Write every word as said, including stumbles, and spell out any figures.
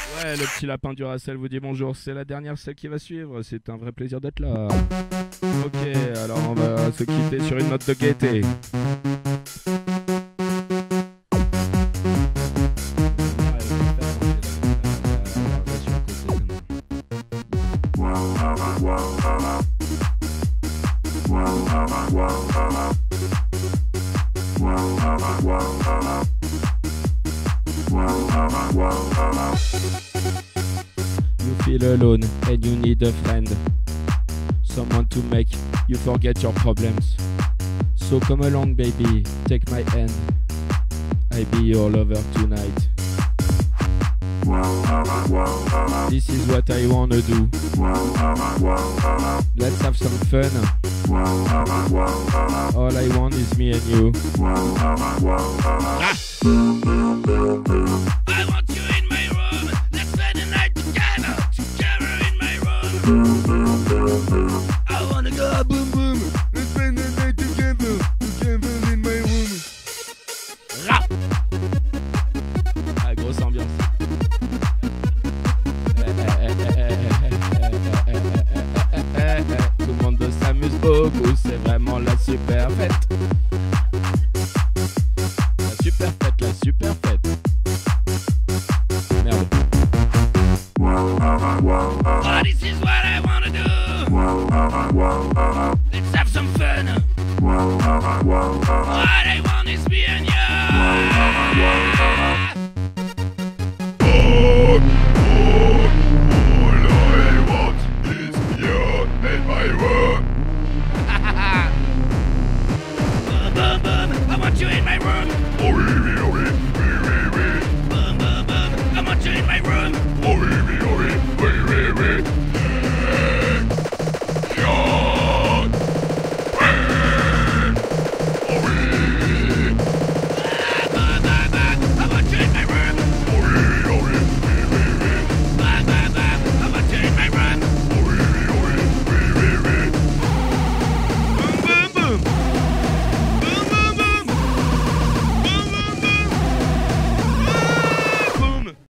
Ouais, le petit lapin du Racel vous dit bonjour, c'est la dernière celle qui va suivre, c'est un vrai plaisir d'être là. Ok, alors on va se quitter sur une note de gaieté. You feel alone and you need a friend, someone to make you forget your problems. So come along baby, take my hand, I be your lover tonight. This is what I wanna do. Let's have some fun. All I want is me and you. Ah! I want you in my room. Let's spend the night together, together in my room. I wanna go boom boom. Let's spend the night together, together in my room. Rap. Ah, grosse ambiance. Tout le monde s'amuse beaucoup, c'est vraiment la super fête. La super fête, la super fête. Merde. Oh, this is what I wanna do. Let's have some fun. What I want is me and you. I want you in my room. Oh, oui, oui, oui, oui, oui, oui. Boom, boom, boom. I want you in my room. Oh, oui, oui, oui.